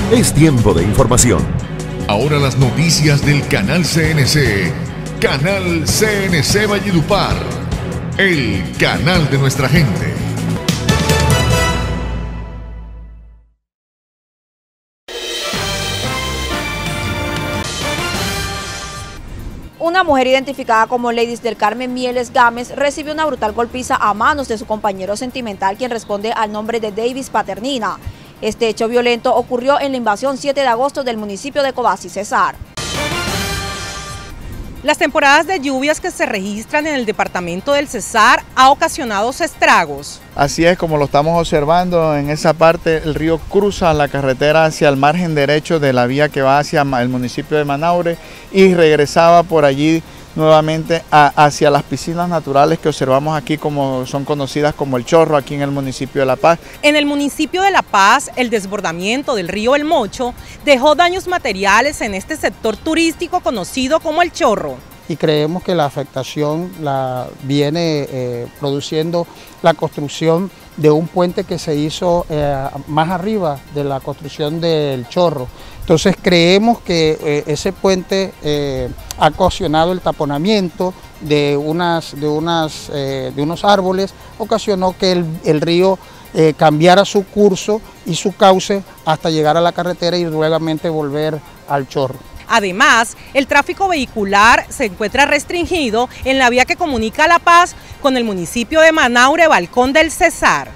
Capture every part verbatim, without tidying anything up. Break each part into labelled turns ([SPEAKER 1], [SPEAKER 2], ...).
[SPEAKER 1] Es tiempo de información.
[SPEAKER 2] Ahora las noticias del Canal C N C. Canal C N C Valledupar. El canal de nuestra gente.
[SPEAKER 3] Una mujer identificada como Ladies del Carmen Mieles Gámez recibió una brutal golpiza a manos de su compañero sentimental, quien responde al nombre de Davis Paternina. Este hecho violento ocurrió en la invasión siete de agosto del municipio de Codazzi, Cesar.
[SPEAKER 4] Las temporadas de lluvias que se registran en el departamento del Cesar ha ocasionado estragos.
[SPEAKER 5] Así es, como lo estamos observando, en esa parte el río cruza la carretera hacia el margen derecho de la vía que va hacia el municipio de Manaure y regresaba por allí nuevamente a, hacia las piscinas naturales que observamos aquí, como son conocidas como el Chorro, aquí en el municipio de La Paz.
[SPEAKER 4] En el municipio de La Paz, el desbordamiento del río El Mocho dejó daños materiales en este sector turístico conocido como el Chorro.
[SPEAKER 6] Y creemos que la afectación la viene eh, produciendo la construcción de un puente que se hizo eh, más arriba de la construcción del Chorro. Entonces creemos que eh, ese puente eh, ha ocasionado el taponamiento de, unas, de, unas, eh, de unos árboles, ocasionó que el, el río eh, cambiara su curso y su cauce hasta llegar a la carretera y nuevamente volver al Chorro.
[SPEAKER 4] Además, el tráfico vehicular se encuentra restringido en la vía que comunica La Paz con el municipio de Manaure, Balcón del Cesar.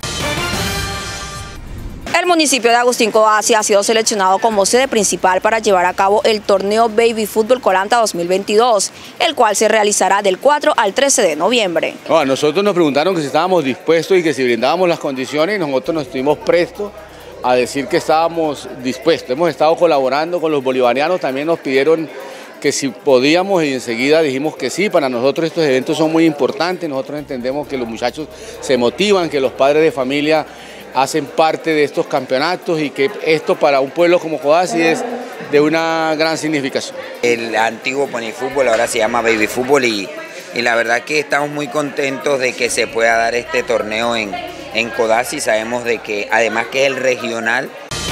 [SPEAKER 3] El municipio de Agustín Codazzi ha sido seleccionado como sede principal para llevar a cabo el torneo Baby Fútbol Colanta dos mil veintidós, el cual se realizará del cuatro al trece de noviembre.
[SPEAKER 7] No, a nosotros nos preguntaron que si estábamos dispuestos y que si brindábamos las condiciones, y nosotros nos estuvimos prestos a decir que estábamos dispuestos. Hemos estado colaborando con los bolivarianos, también nos pidieron que si podíamos y enseguida dijimos que sí. Para nosotros estos eventos son muy importantes, nosotros entendemos que los muchachos se motivan, que los padres de familia hacen parte de estos campeonatos y que esto para un pueblo como Codazzi es de una gran significación.
[SPEAKER 8] El antiguo Pony Fútbol ahora se llama Baby Fútbol y, y la verdad que estamos muy contentos de que se pueda dar este torneo en, en Codazzi. Sabemos de que además que es el regional.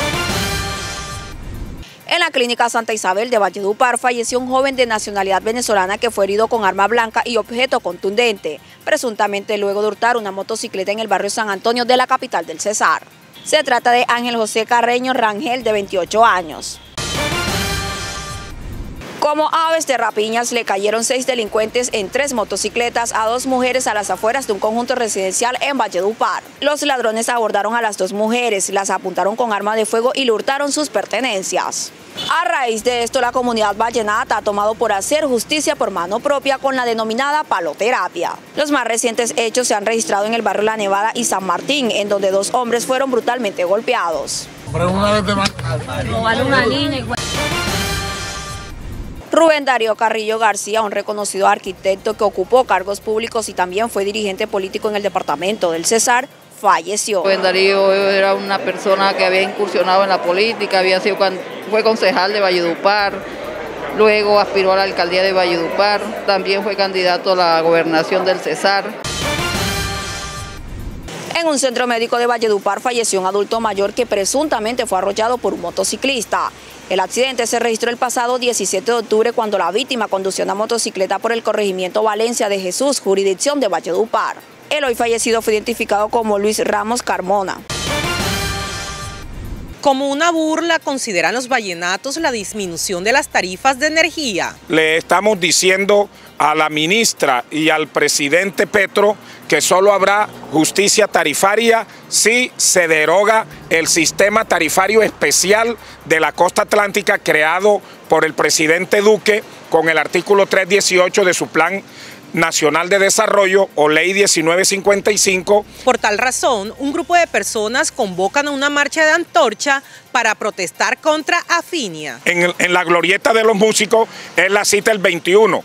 [SPEAKER 3] En la clínica Santa Isabel de Valledupar falleció un joven de nacionalidad venezolana que fue herido con arma blanca y objeto contundente, presuntamente luego de hurtar una motocicleta en el barrio San Antonio de la capital del Cesar. Se trata de Ángel José Carreño Rangel, de veintiocho años. Como aves de rapiñas le cayeron seis delincuentes en tres motocicletas a dos mujeres a las afueras de un conjunto residencial en Valledupar. Los ladrones abordaron a las dos mujeres, las apuntaron con arma de fuego y le hurtaron sus pertenencias. A raíz de esto, la comunidad vallenata ha tomado por hacer justicia por mano propia con la denominada paloterapia. Los más recientes hechos se han registrado en el barrio La Nevada y San Martín, en donde dos hombres fueron brutalmente golpeados. Rubén Darío Carrillo García, un reconocido arquitecto que ocupó cargos públicos y también fue dirigente político en el departamento del Cesar, falleció.
[SPEAKER 9] Rubén Darío era una persona que había incursionado en la política, había sido, fue concejal de Valledupar, luego aspiró a la alcaldía de Valledupar, también fue candidato a la gobernación del Cesar.
[SPEAKER 3] En un centro médico de Valledupar falleció un adulto mayor que presuntamente fue arrollado por un motociclista. El accidente se registró el pasado diecisiete de octubre cuando la víctima conducía una motocicleta por el corregimiento Valencia de Jesús, jurisdicción de Valledupar. El hoy fallecido fue identificado como Luis Ramos Carmona.
[SPEAKER 4] Como una burla consideran los vallenatos la disminución de las tarifas de energía.
[SPEAKER 10] Le estamos diciendo a la ministra y al presidente Petro que solo habrá justicia tarifaria si se deroga el sistema tarifario especial de la costa atlántica creado por el presidente Duque con el artículo trescientos dieciocho de su Plan Nacional de Desarrollo o Ley diecinueve cincuenta y cinco.
[SPEAKER 4] Por tal razón, un grupo de personas convocan a una marcha de antorcha para protestar contra Afinia.
[SPEAKER 10] En, el, en la glorieta de los músicos es la cita el veintiuno.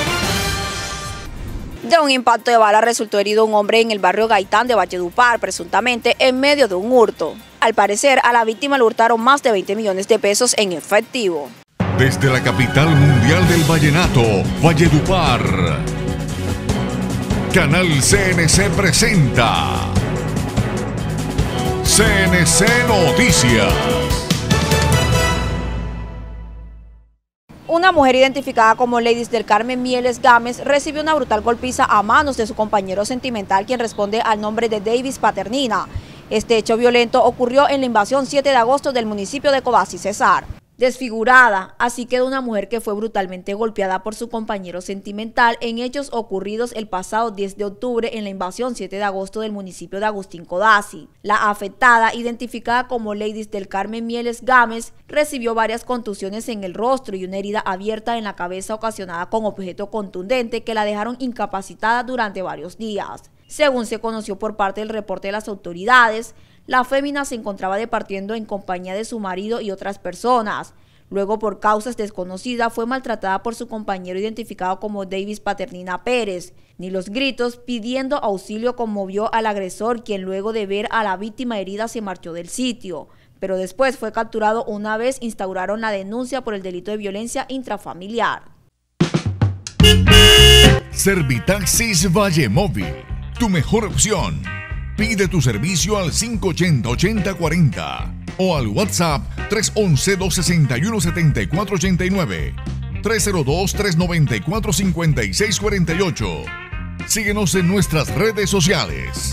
[SPEAKER 3] De un impacto de bala resultó herido un hombre en el barrio Gaitán de Valledupar, presuntamente en medio de un hurto. Al parecer, a la víctima le hurtaron más de veinte millones de pesos en efectivo.
[SPEAKER 2] Desde la capital mundial del vallenato, Valledupar, Canal C N C presenta C N C Noticias.
[SPEAKER 3] Una mujer identificada como Lady del Carmen Mieles Gámez recibió una brutal golpiza a manos de su compañero sentimental, quien responde al nombre de Davis Paternina. Este hecho violento ocurrió en la invasión siete de agosto del municipio de Codazzi, Cesar. Desfigurada, así quedó una mujer que fue brutalmente golpeada por su compañero sentimental en hechos ocurridos el pasado diez de octubre en la invasión siete de agosto del municipio de Agustín Codazzi. La afectada, identificada como Lady del Carmen Mieles Gámez, recibió varias contusiones en el rostro y una herida abierta en la cabeza ocasionada con objeto contundente que la dejaron incapacitada durante varios días. Según se conoció por parte del reporte de las autoridades, la fémina se encontraba departiendo en compañía de su marido y otras personas. Luego, por causas desconocidas, fue maltratada por su compañero identificado como Davis Paternina Pérez. Ni los gritos pidiendo auxilio conmovió al agresor, quien luego de ver a la víctima herida se marchó del sitio. Pero después fue capturado una vez instauraron la denuncia por el delito de violencia intrafamiliar.
[SPEAKER 2] Servitaxis Valle Móvil, tu mejor opción. Pide tu servicio al cinco ochenta, ochenta cuarenta o al WhatsApp tres once, dos sesenta y uno, setenta y cuatro ochenta y nueve, tres cero dos, tres noventa y cuatro, cincuenta y seis cuarenta y ocho. Síguenos en nuestras redes sociales.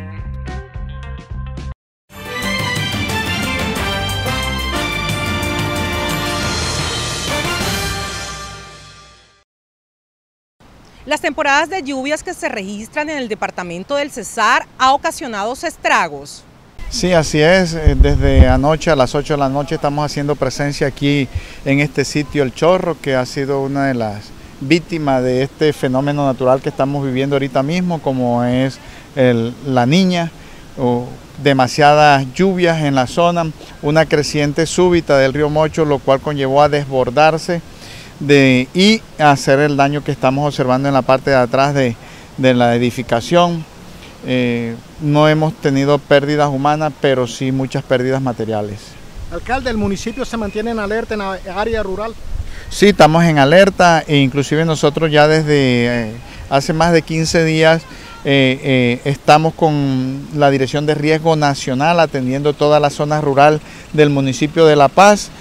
[SPEAKER 4] Las temporadas de lluvias que se registran en el departamento del Cesar ha ocasionado estragos.
[SPEAKER 5] Sí, así es. Desde anoche a las ocho de la noche estamos haciendo presencia aquí en este sitio El Chorro, que ha sido una de las víctimas de este fenómeno natural que estamos viviendo ahorita mismo, como es el, la Niña, o demasiadas lluvias en la zona, una creciente súbita del río Mocho, lo cual conllevó a desbordarse De, y hacer el daño que estamos observando en la parte de atrás de, de la edificación. Eh, no hemos tenido pérdidas humanas, pero sí muchas pérdidas materiales.
[SPEAKER 6] Alcalde, ¿el municipio se mantiene en alerta en la área rural?
[SPEAKER 5] Sí, estamos en alerta e inclusive nosotros ya desde eh, hace más de quince días eh, eh, estamos con la Dirección de Riesgo Nacional atendiendo toda la zona rural del municipio de La Paz,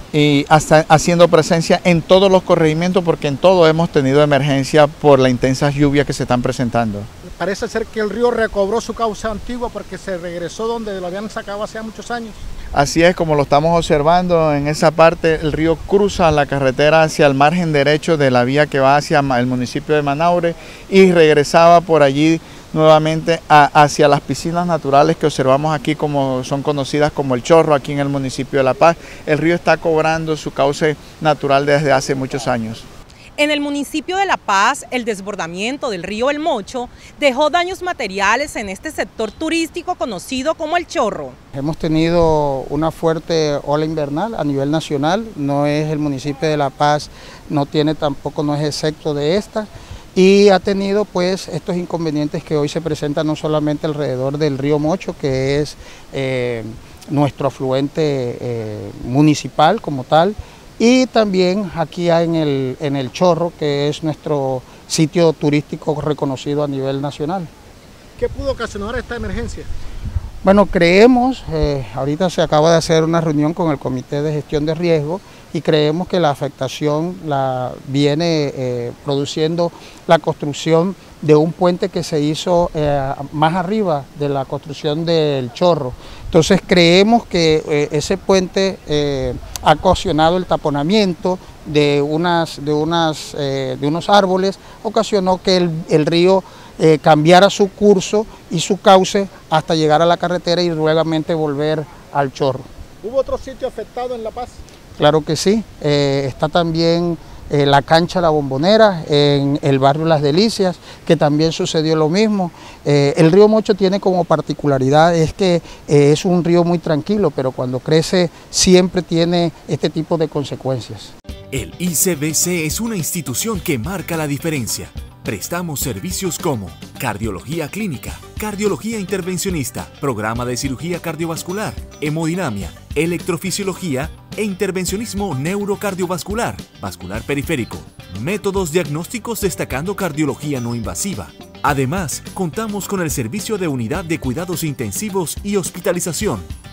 [SPEAKER 5] y hasta haciendo presencia en todos los corregimientos, porque en todo hemos tenido emergencia por la intensa lluvia que se están presentando.
[SPEAKER 6] Parece ser que el río recobró su cauce antigua porque se regresó donde lo habían sacado hace muchos años.
[SPEAKER 5] Así es, como lo estamos observando en esa parte, el río cruza la carretera hacia el margen derecho de la vía que va hacia el municipio de Manaure y regresaba por allí nuevamente a, hacia las piscinas naturales que observamos aquí, como son conocidas como El Chorro, aquí en el municipio de La Paz. El río está cobrando su cauce natural desde hace muchos años.
[SPEAKER 4] En el municipio de La Paz, el desbordamiento del río El Mocho dejó daños materiales en este sector turístico conocido como El Chorro.
[SPEAKER 6] Hemos tenido una fuerte ola invernal a nivel nacional, no es el municipio de La Paz, no tiene tampoco, no es excepto de esta. Y ha tenido pues estos inconvenientes que hoy se presentan no solamente alrededor del río Mocho, que es eh, nuestro afluente eh, municipal como tal, y también aquí en el, en el Chorro, que es nuestro sitio turístico reconocido a nivel nacional.
[SPEAKER 1] ¿Qué pudo ocasionar esta emergencia?
[SPEAKER 6] Bueno, creemos, eh, ahorita se acaba de hacer una reunión con el Comité de Gestión de Riesgo, y creemos que la afectación la viene eh, produciendo la construcción de un puente que se hizo eh, más arriba de la construcción del Chorro. Entonces creemos que eh, ese puente eh, ha ocasionado el taponamiento de, unas, de, unas, eh, de unos árboles, ocasionó que el, el río eh, cambiara su curso y su cauce hasta llegar a la carretera y nuevamente volver al Chorro.
[SPEAKER 1] ¿Hubo otro sitio afectado en La Paz?
[SPEAKER 6] Claro que sí, eh, está también eh, la cancha La Bombonera en el barrio Las Delicias, que también sucedió lo mismo. Eh, el río Mocho tiene como particularidad es que eh, es un río muy tranquilo, pero cuando crece siempre tiene este tipo de consecuencias.
[SPEAKER 11] El I C B C es una institución que marca la diferencia. Prestamos servicios como cardiología clínica, cardiología intervencionista, programa de cirugía cardiovascular, hemodinamia, electrofisiología e intervencionismo neurocardiovascular, vascular periférico, métodos diagnósticos destacando cardiología no invasiva. Además, contamos con el servicio de unidad de cuidados intensivos y hospitalización.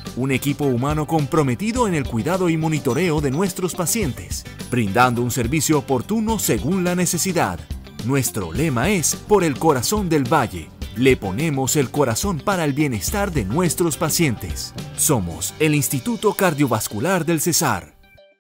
[SPEAKER 11] un equipo humano comprometido en el cuidado y monitoreo de nuestros pacientes, brindando un servicio oportuno según la necesidad. Nuestro lema es Por el corazón del Valle. Le ponemos el corazón para el bienestar de nuestros pacientes. Somos el Instituto Cardiovascular del Cesar.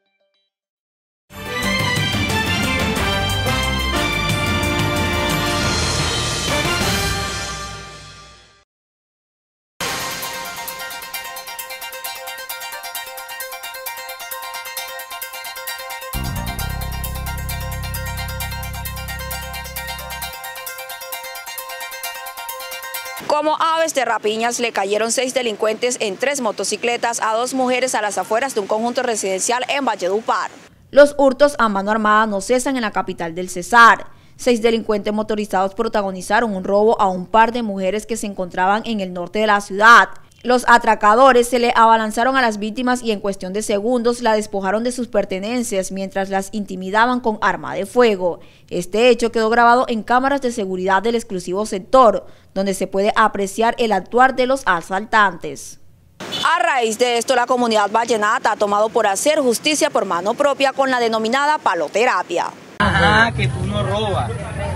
[SPEAKER 3] Como aves de rapiñas le cayeron seis delincuentes en tres motocicletas a dos mujeres a las afueras de un conjunto residencial en Valledupar. Los hurtos a mano armada no cesan en la capital del Cesar. Seis delincuentes motorizados protagonizaron un robo a un par de mujeres que se encontraban en el norte de la ciudad. Los atracadores se le abalanzaron a las víctimas y en cuestión de segundos la despojaron de sus pertenencias mientras las intimidaban con arma de fuego. Este hecho quedó grabado en cámaras de seguridad del exclusivo sector, donde se puede apreciar el actuar de los asaltantes. A raíz de esto, la comunidad vallenata ha tomado por hacer justicia por mano propia con la denominada paloterapia.
[SPEAKER 12] Ajá, que tú no robas.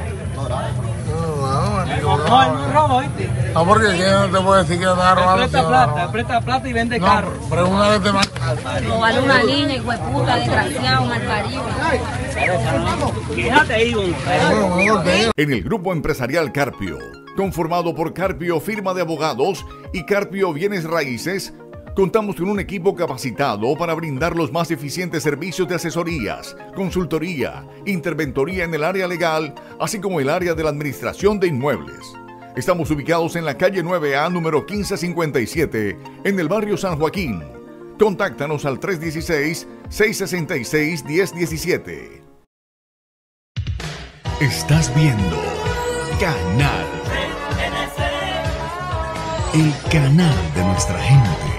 [SPEAKER 12] No, no robo, ¿viste?
[SPEAKER 13] No, porque no te puedo decir que no te va robando.
[SPEAKER 12] Presta plata, presta plata y vende
[SPEAKER 13] no,
[SPEAKER 12] carro.
[SPEAKER 13] Pero una vez te mata.
[SPEAKER 14] Robarle una niña, hijo de puta, desgraciado, malparido.
[SPEAKER 12] Quédate ahí,
[SPEAKER 2] En el grupo empresarial Carpio, conformado por Carpio Firma de Abogados y Carpio Bienes Raíces, contamos con un equipo capacitado para brindar los más eficientes servicios de asesorías, consultoría, interventoría en el área legal, así como el área de la administración de inmuebles. Estamos ubicados en la calle nueve A, número quince cincuenta y siete, en el barrio San Joaquín. Contáctanos al tres uno seis, seis seis seis, uno cero uno siete. Estás viendo Canal. El canal de nuestra gente.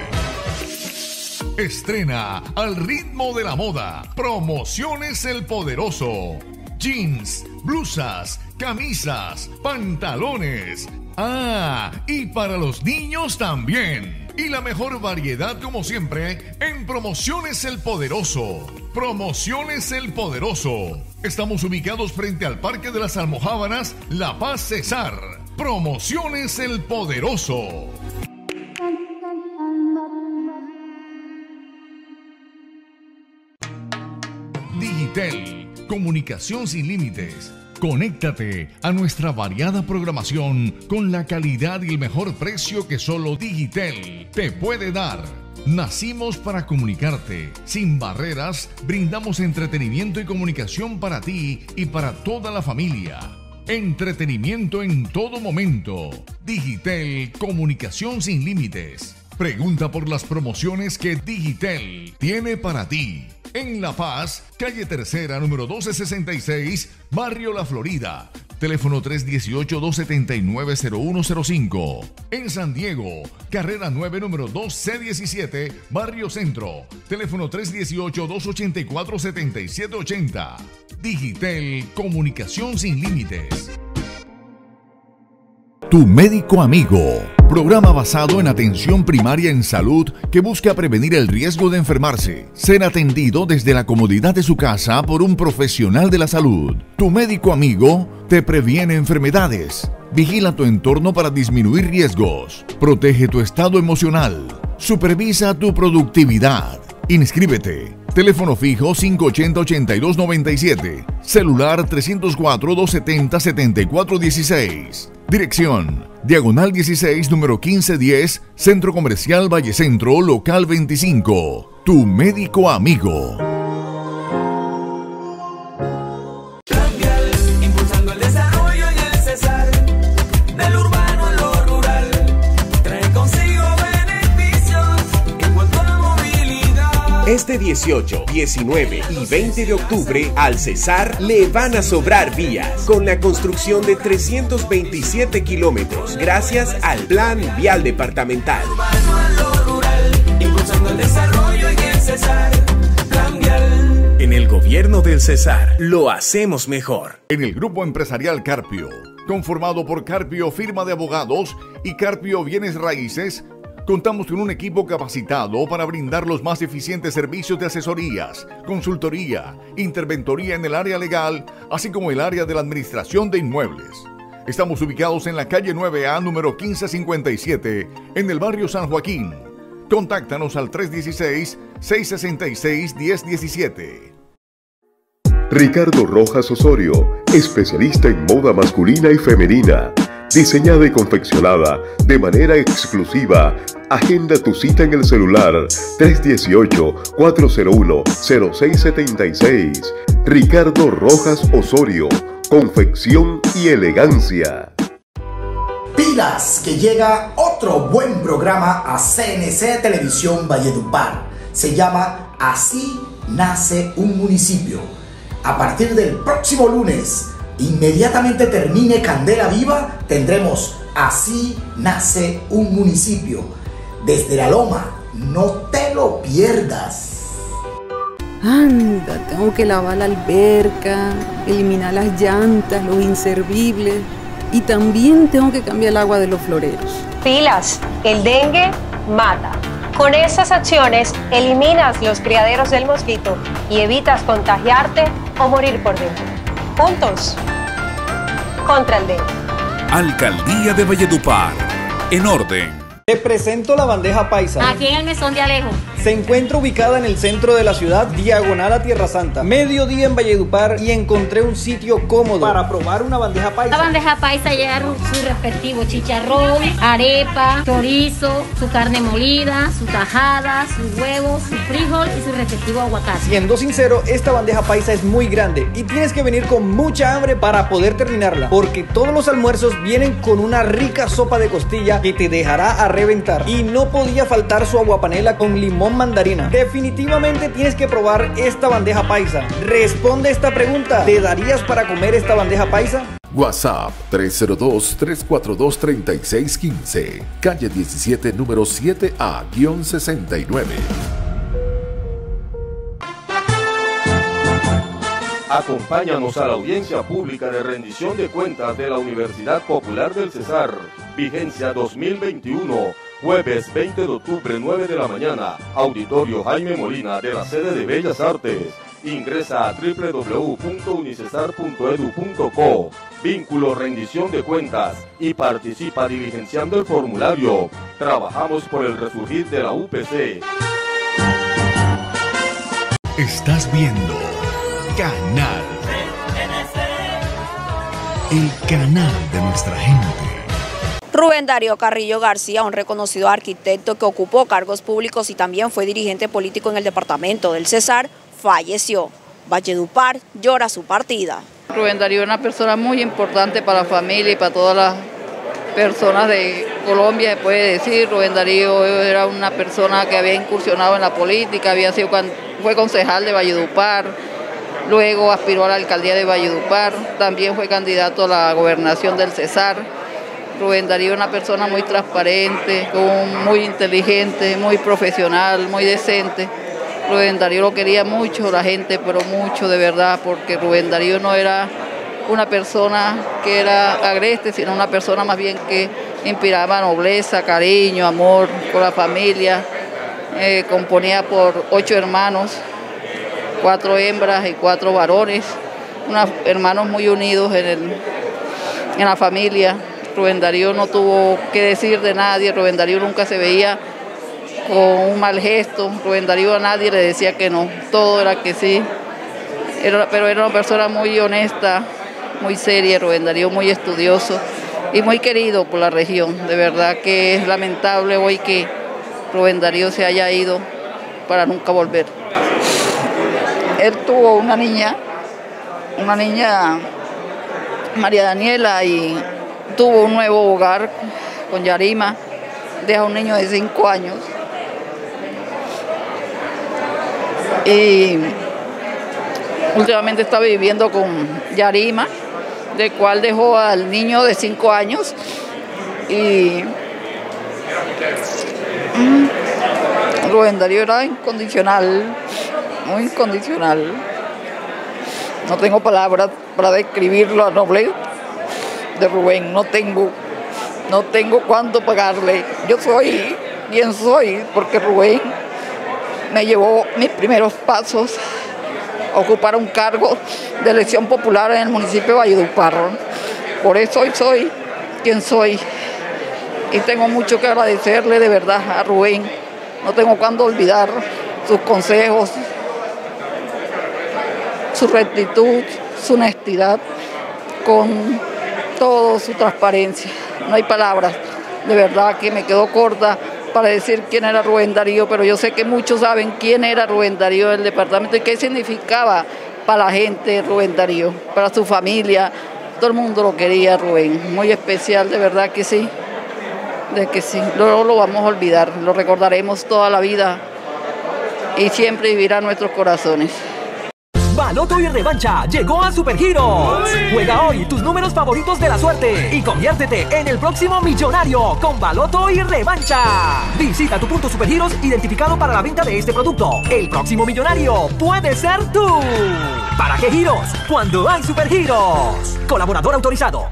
[SPEAKER 2] Estrena Al ritmo de la moda. Promociones El Poderoso. Jeans, blusas, camisas, pantalones. Ah, y para los niños también. Y la mejor variedad, como siempre, en Promociones El Poderoso. Promociones El Poderoso. Estamos ubicados frente al Parque de las Almojábanas, La Paz, Cesar. Promociones El Poderoso. Digitel, comunicación sin límites. Conéctate a nuestra variada programación con la calidad y el mejor precio que solo Digitel te puede dar. Nacimos para comunicarte. Sin barreras, brindamos entretenimiento y comunicación para ti y para toda la familia. Entretenimiento en todo momento. Digitel, comunicación sin límites. Pregunta por las promociones que Digitel tiene para ti. En La Paz, calle Tercera, número doce sesenta y seis, Barrio La Florida. Teléfono tres uno ocho, dos siete nueve, cero uno cero cinco. En San Diego, carrera nueve, número dos C diecisiete, Barrio Centro. Teléfono tres uno ocho, dos ocho cuatro, siete siete ocho cero. Digitel, comunicación sin límites. Tu médico amigo. Programa basado en atención primaria en salud que busca prevenir el riesgo de enfermarse. Ser atendido desde la comodidad de su casa por un profesional de la salud. Tu médico amigo te previene enfermedades. Vigila tu entorno para disminuir riesgos. Protege tu estado emocional. Supervisa tu productividad. Inscríbete. Teléfono fijo cinco ochenta, ochenta y dos noventa y siete. Celular trescientos cuatro, doscientos setenta, setenta y cuatro dieciséis. Dirección: Diagonal dieciséis, número quince diez, Centro Comercial Valle Centro, local veinticinco. Tu médico amigo.
[SPEAKER 15] Cambial, impulsando el desarrollo y el Cesar. Del urbano a lo rural. Trae consigo beneficios en cuanto a la movilidad.
[SPEAKER 16] Este dieciocho, diecinueve y veinte de octubre al Cesar le van a sobrar vías con la construcción de trescientos veintisiete kilómetros gracias al Plan Vial Departamental.
[SPEAKER 15] Impulsando el desarrollo en el Cesar. Plan Vial.
[SPEAKER 16] En el gobierno del Cesar lo hacemos mejor.
[SPEAKER 2] En el grupo empresarial Carpio, conformado por Carpio Firma de Abogados y Carpio Bienes Raíces, Contamos con un equipo capacitado para brindar los más eficientes servicios de asesorías, consultoría, interventoría en el área legal, así como el área de la administración de inmuebles. Estamos ubicados en la calle nueve A, número quince cincuenta y siete, en el barrio San Joaquín. Contáctanos al tres uno seis, seis seis seis, uno cero uno siete.
[SPEAKER 17] Ricardo Rojas Osorio, especialista en moda masculina y femenina. Diseñada y confeccionada de manera exclusiva. Agenda tu cita en el celular tres uno ocho, cuatro cero uno, cero seis siete seis. Ricardo Rojas Osorio, confección y elegancia.
[SPEAKER 18] Pilas, que llega otro buen programa a C N C Televisión Valledupar. Se llama Así nace un municipio. A partir del próximo lunes, inmediatamente termine Candela Viva, tendremos Así nace un municipio. Desde la Loma, no te lo pierdas.
[SPEAKER 19] Anda, tengo que lavar la alberca, eliminar las llantas, los inservibles y también tengo que cambiar el agua de los floreros.
[SPEAKER 20] Pilas, el dengue mata. Con estas acciones eliminas los criaderos del mosquito y evitas contagiarte o morir por dentro. Juntos, contra el dengue.
[SPEAKER 11] Alcaldía de Valledupar, en orden.
[SPEAKER 21] Te presento la bandeja paisa.
[SPEAKER 14] Aquí en el Mesón de Alejo.
[SPEAKER 21] Se encuentra ubicada en el centro de la ciudad, diagonal a Tierra Santa. Mediodía en Valledupar y encontré un sitio cómodo para probar una bandeja paisa.
[SPEAKER 14] La bandeja paisa lleva su respectivo chicharrón, arepa, chorizo, su carne molida, su tajada, sus huevos, su frijol y su respectivo aguacate.
[SPEAKER 21] Siendo sincero, esta bandeja paisa es muy grande y tienes que venir con mucha hambre para poder terminarla, porque todos los almuerzos vienen con una rica sopa de costilla que te dejará a reventar. Y no podía faltar su aguapanela con limón mandarina. Definitivamente tienes que probar esta bandeja paisa. Responde esta pregunta: ¿te darías para comer esta bandeja paisa?
[SPEAKER 22] WhatsApp tres cero dos, tres cuatro dos, tres seis uno cinco, calle diecisiete, número siete A sesenta y nueve.
[SPEAKER 23] Acompáñanos a la audiencia pública de rendición de cuentas de la Universidad Popular del Cesar. Vigencia dos mil veintiuno, jueves veinte de octubre, nueve de la mañana. Auditorio Jaime Molina de la sede de Bellas Artes. Ingresa a doble u doble u doble u punto unicesar punto edu punto co. Vínculo rendición de cuentas y participa diligenciando el formulario. Trabajamos por el resurgir de la U P C.
[SPEAKER 2] Estás viendo Canal, el canal de nuestra gente.
[SPEAKER 3] Rubén Darío Carrillo García, un reconocido arquitecto que ocupó cargos públicos y también fue dirigente político en el departamento del Cesar, falleció. Valledupar llora su partida.
[SPEAKER 9] Rubén Darío es una persona muy importante para la familia y para todas las personas de Colombia, se puede decir. Rubén Darío era una persona que había incursionado en la política, había sido, fue concejal de Valledupar, luego aspiró a la alcaldía de Valledupar, también fue candidato a la gobernación del Cesar. Rubén Darío es una persona muy transparente, muy inteligente, muy profesional, muy decente. Rubén Darío lo quería mucho la gente, pero mucho de verdad, porque Rubén Darío no era una persona que era agreste, sino una persona más bien que inspiraba nobleza, cariño, amor por la familia. Eh, componía por ocho hermanos, cuatro hembras y cuatro varones, unos hermanos muy unidos en, el, en la familia. Rubén Darío no tuvo que decir de nadie, Rubén Darío nunca se veía con un mal gesto, Rubén Darío a nadie le decía que no, todo era que sí, era, pero era una persona muy honesta, muy seria, Rubén Darío muy estudioso y muy querido por la región. De verdad que es lamentable hoy que Rubén Darío se haya ido para nunca volver. Él tuvo una niña, una niña, María Daniela, y tuvo un nuevo hogar con Yarima, deja un niño de cinco años. Y últimamente está viviendo con Yarima, del cual dejó al niño de cinco años. Y mm, Rubén Darío era incondicional, muy incondicional. No tengo palabras para describir la nobleza de Rubén, no tengo, no tengo cuánto pagarle. Yo soy quién soy, porque Rubén me llevó mis primeros pasos a ocupar un cargo de elección popular en el municipio de Valledupar. Por eso hoy soy quien soy y tengo mucho que agradecerle de verdad a Rubén. No tengo cuándo olvidar sus consejos, su rectitud, su honestidad, con toda su transparencia. No hay palabras, de verdad que me quedo corta para decir quién era Rubén Darío, pero yo sé que muchos saben quién era Rubén Darío del departamento y qué significaba para la gente Rubén Darío, para su familia. Todo el mundo lo quería, Rubén, muy especial, de verdad que sí, de que sí. No lo vamos a olvidar, lo recordaremos toda la vida y siempre vivirá en nuestros corazones.
[SPEAKER 7] Baloto y Revancha llegó a Supergiros. Juega hoy tus números favoritos de la suerte y conviértete en el próximo millonario con Baloto y Revancha. Visita tu punto Supergiros identificado para la venta de este producto. El próximo millonario puede ser tú. ¿Para qué giros? Cuando hay Supergiros. Colaborador autorizado.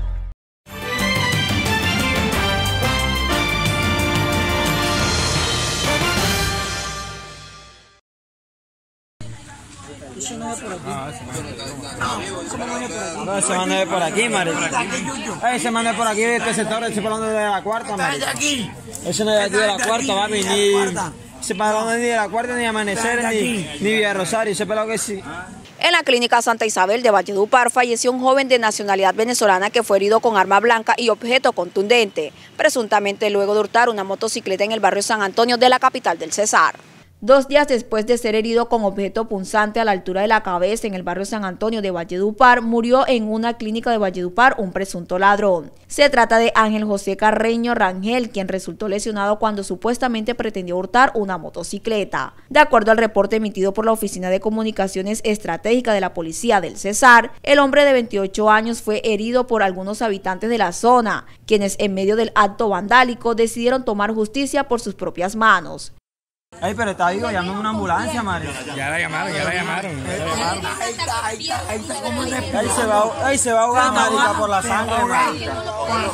[SPEAKER 12] No, ese man es por aquí, marica. Ese man es por aquí, este sector, ese parón de la cuarta, marica. Ese no es de aquí de la cuarta, va a venir. Ese parón no es ni de la cuarta, ni Amanecer, ni, ni Villa Rosario, ese pelado que sí.
[SPEAKER 3] En la clínica Santa Isabel de Valledupar falleció un joven de nacionalidad venezolana que fue herido con arma blanca y objeto contundente, presuntamente luego de hurtar una motocicleta en el barrio San Antonio de la capital del Cesar. Dos días después de ser herido con objeto punzante a la altura de la cabeza en el barrio San Antonio de Valledupar, murió en una clínica de Valledupar un presunto ladrón. Se trata de Ángel José Carreño Rangel, quien resultó lesionado cuando supuestamente pretendió hurtar una motocicleta. De acuerdo al reporte emitido por la Oficina de Comunicaciones Estratégica de la Policía del Cesar, el hombre de veintiocho años fue herido por algunos habitantes de la zona, quienes en medio del acto vandálico decidieron tomar justicia por sus propias manos.
[SPEAKER 12] Ay, pero está vivo, llamen una ambulancia, Mario.
[SPEAKER 8] Ya la llamaron, ya la llamaron.
[SPEAKER 12] Ahí se va, ahí se va a ahogar, marica, por la sangre, marica.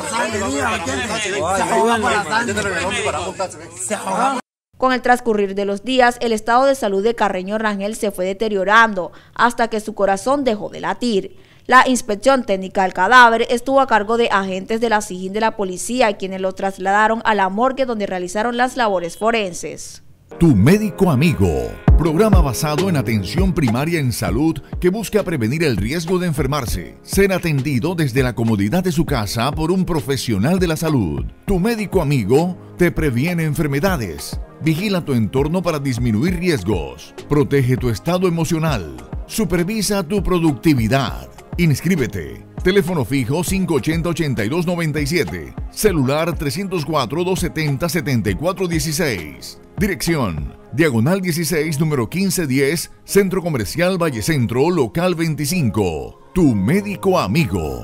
[SPEAKER 3] Con el transcurrir de los días, el estado de salud de Carreño Rangel se fue deteriorando hasta que su corazón dejó de latir. La inspección técnica del cadáver estuvo a cargo de agentes de la SIJIN de la policía, quienes lo trasladaron a la morgue donde realizaron las labores forenses.
[SPEAKER 2] Tu médico amigo, programa basado en atención primaria en salud que busca prevenir el riesgo de enfermarse, ser atendido desde la comodidad de su casa por un profesional de la salud. Tu médico amigo te previene enfermedades, vigila tu entorno para disminuir riesgos, protege tu estado emocional, supervisa tu productividad. Inscríbete. Teléfono fijo cinco ochenta, ochenta y dos noventa y siete. Celular trescientos cuatro, doscientos setenta, setenta y cuatro dieciséis. Dirección: Diagonal dieciséis, número quince diez, Centro Comercial Valle Centro, local veinticinco. Tu médico amigo.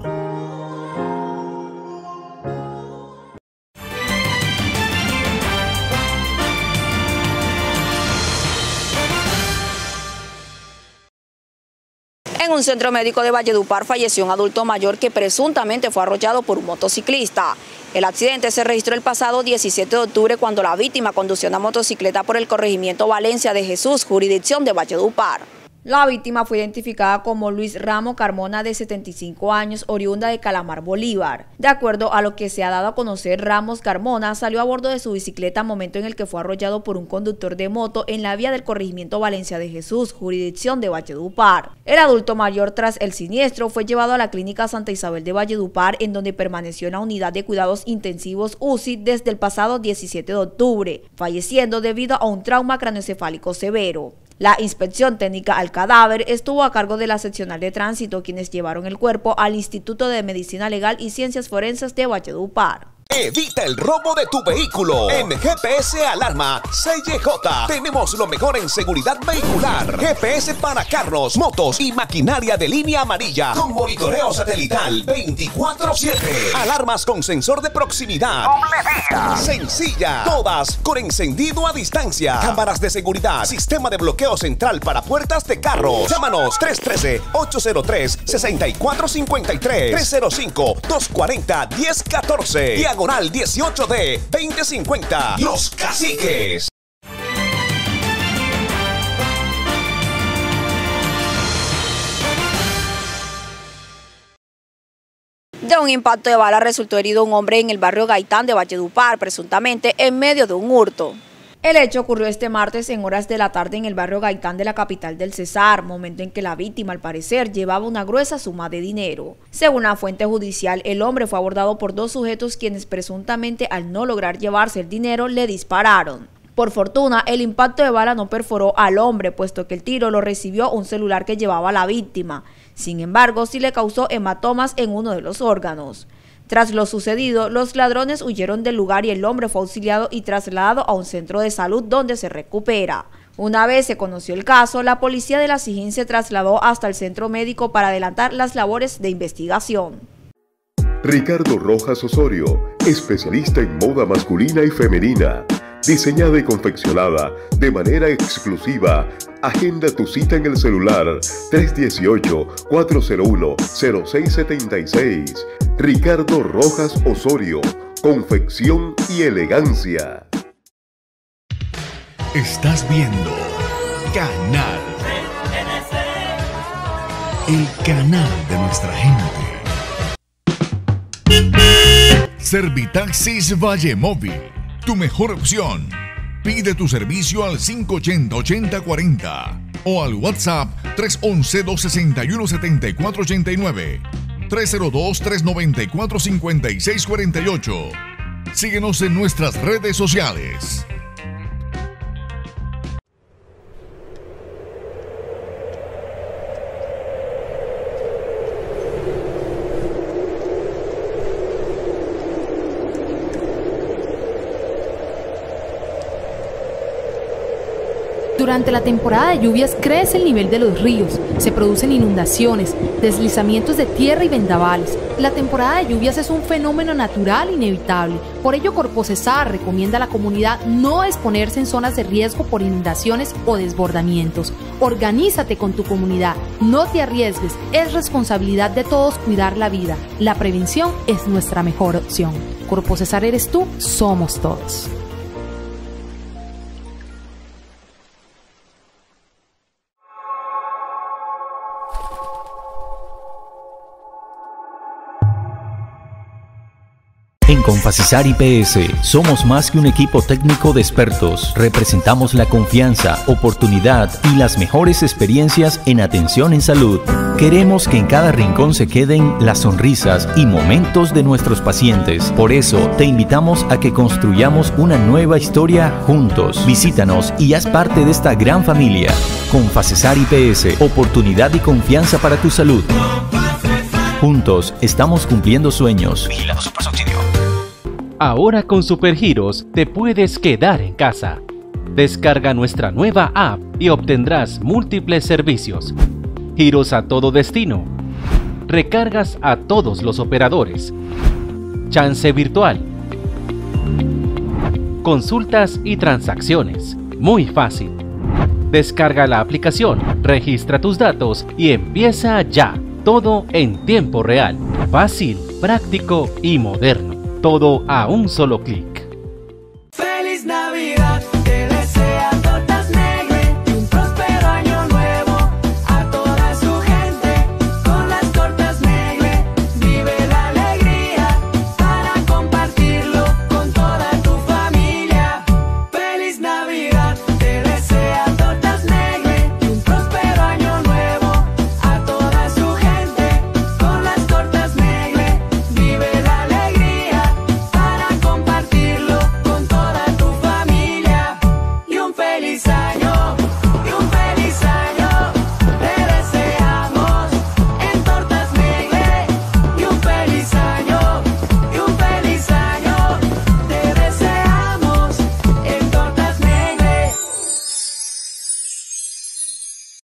[SPEAKER 3] En un centro médico de Valledupar falleció un adulto mayor que presuntamente fue arrollado por un motociclista. El accidente se registró el pasado diecisiete de octubre cuando la víctima conducía una motocicleta por el corregimiento Valencia de Jesús, jurisdicción de Valledupar. La víctima fue identificada como Luis Ramo Carmona, de setenta y cinco años, oriunda de Calamar, Bolívar. De acuerdo a lo que se ha dado a conocer, Ramos Carmona salió a bordo de su bicicleta momento en el que fue arrollado por un conductor de moto en la vía del corregimiento Valencia de Jesús, jurisdicción de Valledupar. El adulto mayor, tras el siniestro, fue llevado a la clínica Santa Isabel de Valledupar, en donde permaneció en la unidad de cuidados intensivos U C I desde el pasado diecisiete de octubre, falleciendo debido a un trauma craneoencefálico severo. La inspección técnica al cadáver estuvo a cargo de la seccional de tránsito, quienes llevaron el cuerpo al Instituto de Medicina Legal y Ciencias Forenses de Valledupar.
[SPEAKER 10] Evita el robo de tu vehículo. En G P S Alarma C Y J tenemos lo mejor en seguridad vehicular. G P S para carros, motos y maquinaria de línea amarilla con monitoreo satelital veinticuatro siete. Alarmas con sensor de proximidad. Sencilla. Todas con encendido a distancia. Cámaras de seguridad. Sistema de bloqueo central para puertas de carros. Llámanos tres uno tres, ocho cero tres, seis cuatro cinco tres. tres cero cinco, dos cuatro cero, uno cero uno cuatro. Diagonal dieciocho D veinte cincuenta. Los Caciques.
[SPEAKER 3] De un impacto de bala resultó herido un hombre en el barrio Gaitán de Valledupar, presuntamente en medio de un hurto. El hecho ocurrió este martes en horas de la tarde en el barrio Gaitán de la capital del Cesar, momento en que la víctima al parecer llevaba una gruesa suma de dinero. Según la fuente judicial, el hombre fue abordado por dos sujetos quienes presuntamente al no lograr llevarse el dinero le dispararon. Por fortuna, el impacto de bala no perforó al hombre, puesto que el tiro lo recibió un celular que llevaba la víctima. Sin embargo, sí le causó hematomas en uno de los órganos. Tras lo sucedido, los ladrones huyeron del lugar y el hombre fue auxiliado y trasladado a un centro de salud donde se recupera. Una vez se conoció el caso, la policía de la Sijín se trasladó hasta el centro médico para adelantar las labores de investigación.
[SPEAKER 17] Ricardo Rojas Osorio, especialista en moda masculina y femenina. Diseñada y confeccionada de manera exclusiva. Agenda tu cita en el celular tres uno ocho, cuatro cero uno, cero seis siete seis. Ricardo Rojas Osorio, confección y elegancia.
[SPEAKER 2] Estás viendo Canal, el canal de nuestra gente. Servitaxis Valle Móvil, tu mejor opción. Pide tu servicio al cinco ochenta, ochenta cuarenta o al WhatsApp tres once, dos sesenta y uno, setenta y cuatro ochenta y nueve, tres cero dos, tres noventa y cuatro, cincuenta y seis cuarenta y ocho. Síguenos en nuestras redes sociales.
[SPEAKER 4] Durante la temporada de lluvias crece el nivel de los ríos, se producen inundaciones, deslizamientos de tierra y vendavales. La temporada de lluvias es un fenómeno natural inevitable. Por ello, Corpocesar recomienda a la comunidad no exponerse en zonas de riesgo por inundaciones o desbordamientos. Organízate con tu comunidad, no te arriesgues, es responsabilidad de todos cuidar la vida. La prevención es nuestra mejor opción. Corpocesar eres tú, somos todos.
[SPEAKER 5] En Confacesar I P S somos más que un equipo técnico de expertos. Representamos la confianza, oportunidad y las mejores experiencias en atención en salud. Queremos que en cada rincón se queden las sonrisas y momentos de nuestros pacientes. Por eso te invitamos a que construyamos una nueva historia juntos. Visítanos y haz parte de esta gran familia. Confacesar I P S, oportunidad y confianza para tu salud. Juntos estamos cumpliendo sueños. Vigilado Supersubsidio.
[SPEAKER 8] Ahora con Supergiros te puedes quedar en casa. Descarga nuestra nueva app y obtendrás múltiples servicios. Giros a todo destino. Recargas a todos los operadores. Chance virtual. Consultas y transacciones. Muy fácil. Descarga la aplicación, registra tus datos y empieza ya. Todo en tiempo real. Fácil, práctico y moderno. Todo a un solo clic.
[SPEAKER 15] ¡Feliz Navidad! Te desea Tortas Negre y un próspero año nuevo a toda su gente. Con las Tortas Negre vive la alegría para compartirlo con toda tu familia. ¡Feliz Navidad! Te desea Tortas Negre y un próspero año nuevo a toda su gente. Con las Tortas Negre vive la alegría para compartirlo con toda tu familia. Y un feliz año, y un feliz año te deseamos en Tortas Negre. Y un feliz año, y un feliz año te deseamos en Tortas Negre.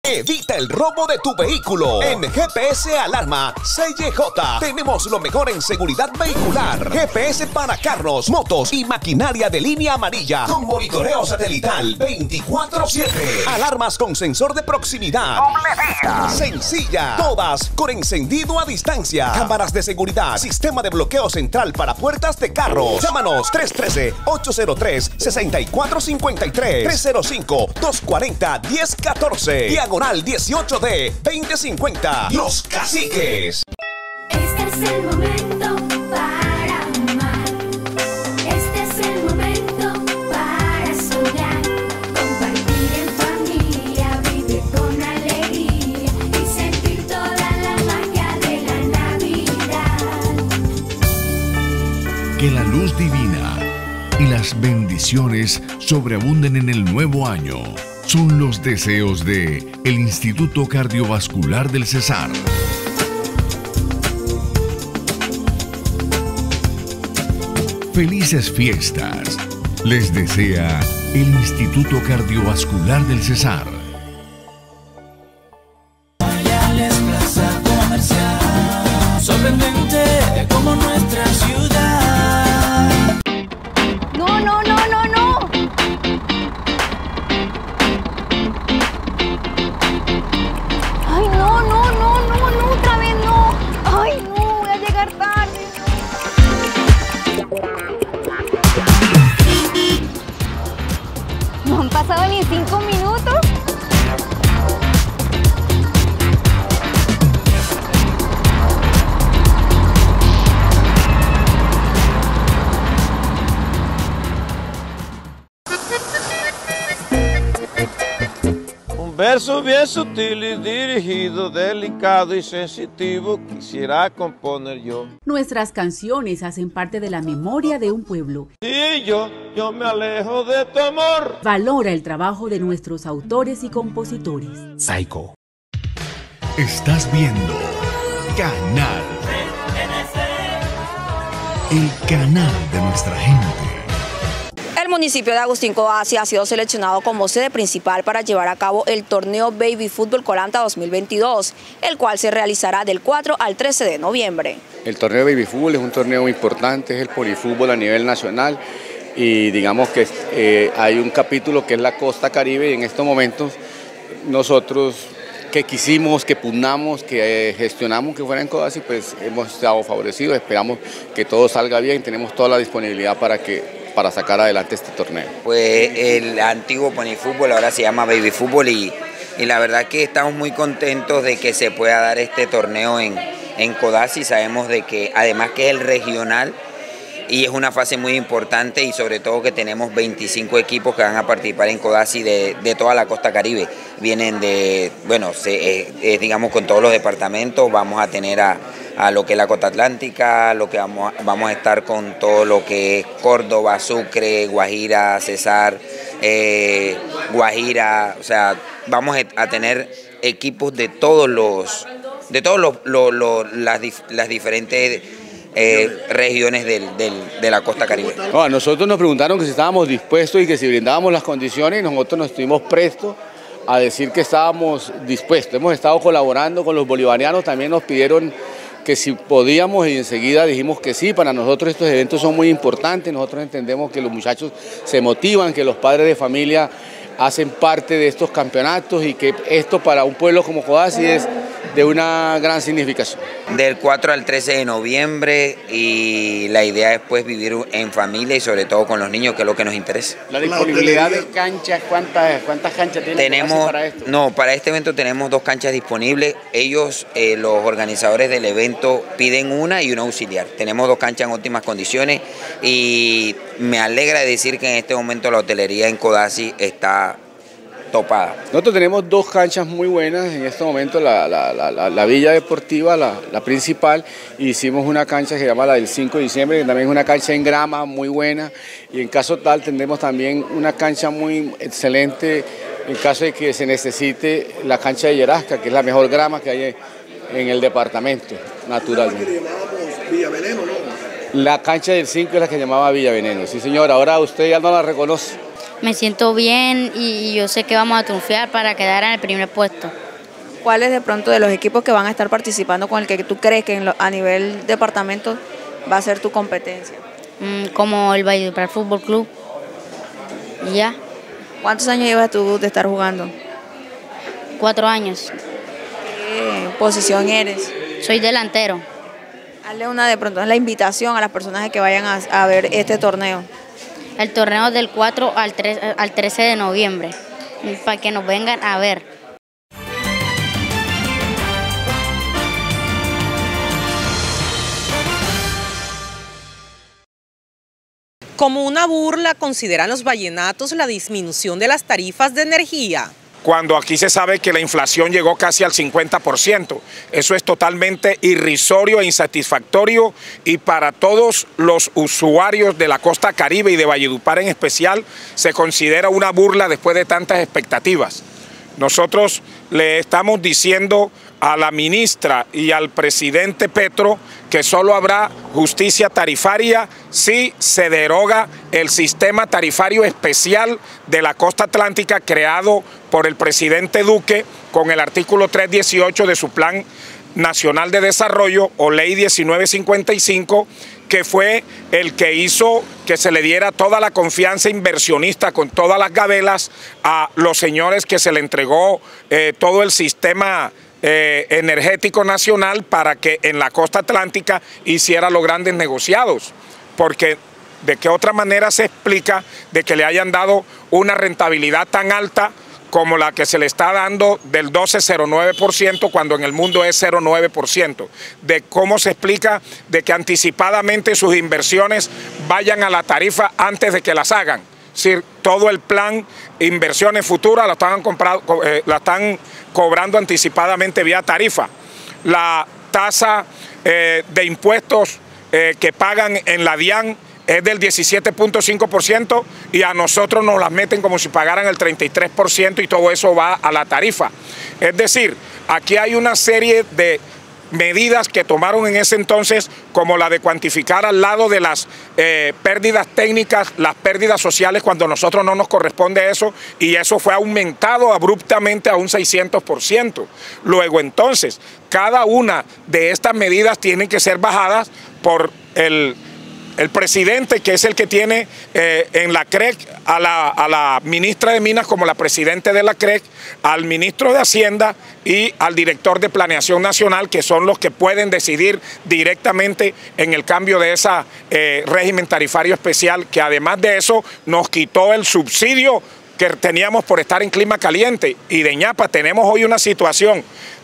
[SPEAKER 10] Evita el robo de tu vehículo. En G P S Alarma C Y J tenemos lo mejor en seguridad vehicular. G P S para carros, motos y maquinaria de línea amarilla. Con monitoreo satelital veinticuatro siete. Alarmas con sensor de proximidad. Sencilla. Todas con encendido a distancia. Cámaras de seguridad. Sistema de bloqueo central para puertas de carros. Llámanos tres uno tres, ocho cero tres, seis cuatro cinco tres. tres cero cinco, dos cuatro cero, uno cero uno cuatro. Diagonal dieciocho D veinte cincuenta. Los Caciques.
[SPEAKER 15] Este es el momento para amar. Este es el momento para soñar. Compartir en familia, vivir con alegría y sentir toda la magia de la Navidad.
[SPEAKER 2] Que la luz divina y las bendiciones sobreabunden en el nuevo año. Son los deseos de el Instituto Cardiovascular del Cesar. Felices fiestas. Les desea el Instituto Cardiovascular del Cesar.
[SPEAKER 15] Mayales, plaza comercial, sorprendente como nuestra ciudad.
[SPEAKER 1] No, no, no, no, no. Ay, no, no, no, no, no, otra vez no. Ay, no, voy a llegar tarde. No han pasado ni cinco minutos.
[SPEAKER 6] Verso bien sutil y dirigido, delicado y sensitivo, quisiera componer yo.
[SPEAKER 13] Nuestras canciones hacen parte de la memoria de un pueblo.
[SPEAKER 6] Y yo, yo me alejo de tu amor.
[SPEAKER 13] Valora el trabajo de nuestros autores y compositores.
[SPEAKER 2] Psycho. Estás viendo Canal. El canal de nuestra gente.
[SPEAKER 3] El municipio de Agustín Codazzi ha sido seleccionado como sede principal para llevar a cabo el torneo Baby Fútbol Colanta dos mil veintidós, el cual se realizará del cuatro al trece de noviembre.
[SPEAKER 24] El torneo Baby Fútbol es un torneo importante, es el polifútbol a nivel nacional y digamos que eh, hay un capítulo que es la Costa Caribe y en estos momentos nosotros que quisimos, que pugnamos, que eh, gestionamos que fuera en Codazzi, pues hemos estado favorecidos, esperamos que todo salga bien, tenemos toda la disponibilidad para que para sacar adelante este torneo.
[SPEAKER 25] Pues el antiguo Ponifútbol ahora se llama Baby Fútbol y, y la verdad que estamos muy contentos de que se pueda dar este torneo en, en Codazzi. Sabemos de que además que es el regional y es una fase muy importante y sobre todo que tenemos veinticinco equipos que van a participar en Codazzi de, de toda la costa caribe. Vienen de, bueno, se, eh, eh, digamos con todos los departamentos, vamos a tener a a lo que es la costa atlántica, lo que vamos a, vamos a estar con todo lo que es Córdoba, Sucre, Guajira, Cesar, eh, Guajira, o sea, vamos a tener equipos de todos los, de todos los, los, los las, dif, las diferentes eh, regiones del, del, de la costa caribe.
[SPEAKER 24] No, a nosotros nos preguntaron que si estábamos dispuestos y que si brindábamos las condiciones y nosotros nos estuvimos prestos a decir que estábamos dispuestos. Hemos estado colaborando con los bolivarianos, también nos pidieron que si podíamos y enseguida dijimos que sí. Para nosotros estos eventos son muy importantes, nosotros entendemos que los muchachos se motivan, que los padres de familia hacen parte de estos campeonatos y que esto para un pueblo como Codazzi es de una gran significación.
[SPEAKER 25] Del cuatro al trece de noviembre y la idea es pues vivir en familia y sobre todo con los niños, que es lo que nos interesa.
[SPEAKER 24] La disponibilidad de canchas, ¿cuántas, cuántas canchas tienen
[SPEAKER 25] tenemos,
[SPEAKER 24] para esto?
[SPEAKER 25] No, para este evento tenemos dos canchas disponibles. Ellos, eh, los organizadores del evento, piden una y una auxiliar. Tenemos dos canchas en óptimas condiciones y me alegra decir que en este momento la hotelería en Codazzi está topada.
[SPEAKER 24] Nosotros tenemos dos canchas muy buenas en este momento, la, la, la, la Villa Deportiva, la, la principal, y hicimos una cancha que se llama la del cinco de diciembre, que también es una cancha en grama muy buena, y en caso tal tendremos también una cancha muy excelente en caso de que se necesite la cancha de Yerasca, que es la mejor grama que hay en el departamento, naturalmente.
[SPEAKER 26] Que llamábamos Villa Veneno, ¿no?
[SPEAKER 24] La cancha del cinco es la que llamaba Villa Veneno, sí señor, ahora usted ya no la reconoce.
[SPEAKER 27] Me siento bien y yo sé que vamos a triunfar para quedar en el primer puesto.
[SPEAKER 3] ¿Cuáles de pronto de los equipos que van a estar participando con el que tú crees que en lo, a nivel departamento va a ser tu competencia?
[SPEAKER 11] Mm, como el Valledupar Fútbol Club. Y ya.
[SPEAKER 3] ¿Cuántos años llevas tú de estar jugando?
[SPEAKER 11] Cuatro años.
[SPEAKER 3] ¿Qué posición eres?
[SPEAKER 11] Soy delantero.
[SPEAKER 3] Hazle una de pronto la invitación a las personas que vayan a, a ver este torneo.
[SPEAKER 11] El torneo del cuatro al, tres, al trece de noviembre, para que nos vengan a ver.
[SPEAKER 14] Como una burla consideran los vallenatos la disminución de las tarifas de energía.
[SPEAKER 16] Cuando aquí se sabe que la inflación llegó casi al cincuenta por ciento. Eso es totalmente irrisorio e insatisfactorio y para todos los usuarios de la costa caribe y de Valledupar en especial se considera una burla después de tantas expectativas. Nosotros le estamos diciendo a la ministra y al presidente Petro que solo habrá justicia tarifaria si se deroga el sistema tarifario especial de la costa atlántica creado por el presidente Duque con el artículo trescientos dieciocho de su Plan Nacional de Desarrollo o Ley diecinueve cincuenta y cinco, que fue el que hizo que se le diera toda la confianza inversionista con todas las gabelas a los señores que se le entregó eh, todo el sistema Eh, energético nacional para que en la costa atlántica hiciera los grandes negociados, porque de qué otra manera se explica de que le hayan dado una rentabilidad tan alta como la que se le está dando del doce coma cero nueve por ciento cuando en el mundo es cero coma nueve por ciento, de cómo se explica de que anticipadamente sus inversiones vayan a la tarifa antes de que las hagan. Es decir, todo el plan inversiones futuras la están, comprado, eh, la están cobrando anticipadamente vía tarifa. La tasa eh, de impuestos eh, que pagan en la DIAN es del diecisiete punto cinco por ciento y a nosotros nos las meten como si pagaran el treinta y tres por ciento y todo eso va a la tarifa. Es decir, aquí hay una serie de medidas que tomaron en ese entonces, como la de cuantificar al lado de las eh, pérdidas técnicas, las pérdidas sociales, cuando a nosotros no nos corresponde eso, y eso fue aumentado abruptamente a un seiscientos por ciento. Luego entonces, cada una de estas medidas tienen que ser bajadas por el El presidente, que es el que tiene eh, en la C R E C a la, a la ministra de Minas como la presidente de la C R E C, al ministro de Hacienda y al director de Planeación Nacional, que son los que pueden decidir directamente en el cambio de ese eh, régimen tarifario especial, que además de eso nos quitó el subsidio que teníamos por estar en clima caliente. Y de ñapa tenemos hoy una situación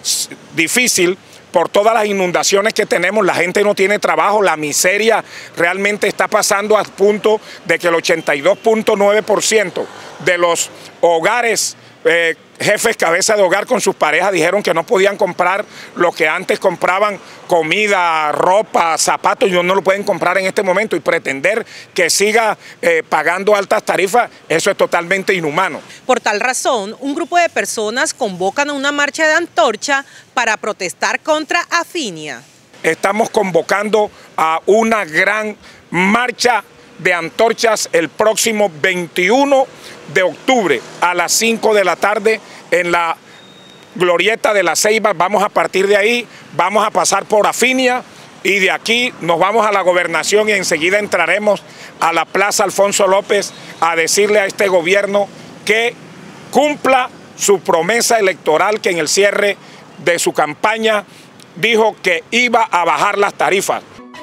[SPEAKER 16] difícil por todas las inundaciones que tenemos, la gente no tiene trabajo, la miseria realmente está pasando al punto de que el ochenta y dos punto nueve por ciento de los hogares, eh, jefes cabeza de hogar con sus parejas dijeron que no podían comprar lo que antes compraban, comida, ropa, zapatos, y no lo pueden comprar en este momento, y pretender que siga eh, pagando altas tarifas, eso es totalmente inhumano.
[SPEAKER 14] Por tal razón, un grupo de personas convocan a una marcha de antorcha para protestar contra Afinia.
[SPEAKER 16] Estamos convocando a una gran marcha de antorchas el próximo veintiuno de octubre a las cinco de la tarde en la glorieta de La Ceiba. Vamos a partir de ahí, vamos a pasar por Afinia y de aquí nos vamos a la gobernación y enseguida entraremos a la Plaza Alfonso López a decirle a este gobierno que cumpla su promesa electoral, que en el cierre de su campaña dijo que iba a bajar las tarifas.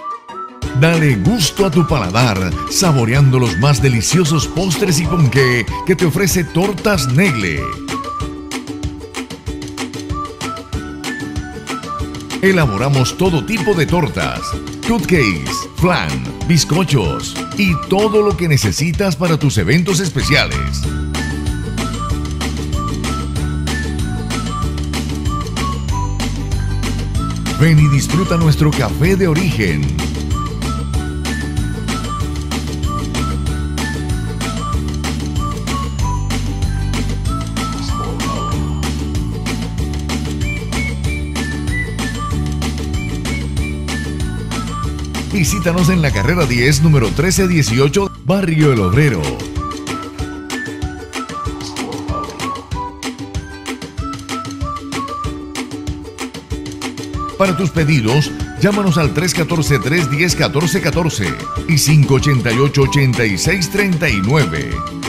[SPEAKER 2] Dale gusto a tu paladar, saboreando los más deliciosos postres y ponqué que te ofrece Tortas Negle. Elaboramos todo tipo de tortas, cupcakes, flan, bizcochos y todo lo que necesitas para tus eventos especiales. Ven y disfruta nuestro café de origen. Visítanos en la carrera diez, número trece dieciocho, Barrio El Obrero. Para tus pedidos, llámanos al tres uno cuatro, tres uno cero, uno cuatro uno cuatro y cinco ocho ocho, ocho seis tres nueve.